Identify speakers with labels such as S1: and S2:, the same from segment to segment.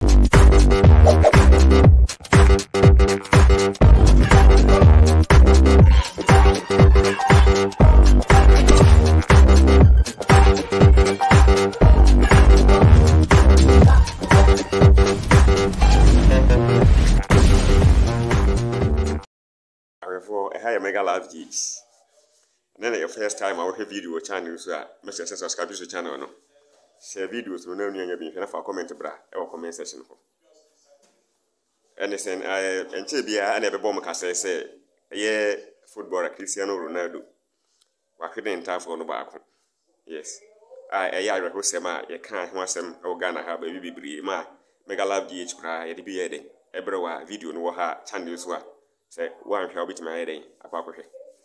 S1: Mega Live Gigs. And then your first time I will have video channel so message subscribe to the channel no. Share videos no new be for comment bra e comment section ho. And then I bia na be bom ka say ye footballer Christiano Ronaldo. Wa hwede entire for no baako. Yes. Ya re ho sema ye kan ho asem e Ghana ha ba bibiri ma Mega Live Gigs kra ye de bi ye de. Ebre wa video no wo ha channel so a say one hwe obitima ye den akwakohwe.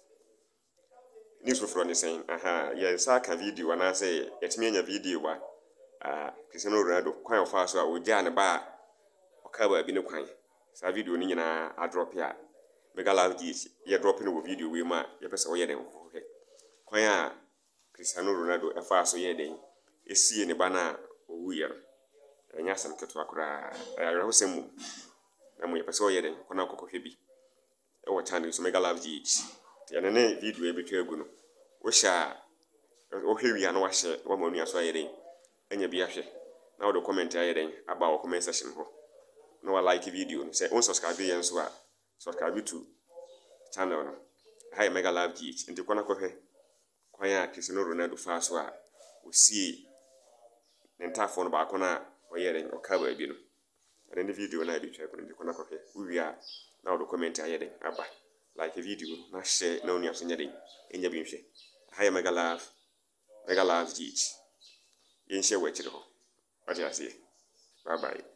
S1: News from the saying, yes, I can video and I say, it's me a video. Christiano Ronaldo, quite fast, so I would jam a bar or cover be no quine. So, video Nina, I drop here. Mega Live Gigs, you're dropping a video with my episode. Quite Christiano Ronaldo, a fast year day, is seeing a banner weird. And yes, I'm Katua, I rose him. And we episode year, Konako Hebi. Our channel is Mega Live Gigs. And then video every tribunal. We shall here we are no share 1 million so yere. And you be a share. Now the comment about comment session. No like video. Say unsubscribe and so subscribe to channel. Hi Mega Live Gigs. And the corner cohe. Quite Christiano Ronaldo fast wa. We see the entire phone about corner or hearing or cover a bino. And then the video and I be checking the corner cohe. We are now the comment hearing. Abba. Like a video, not share no news in your beam. Hi, Mega Live Gigs. You share what you do. What I say. Bye bye.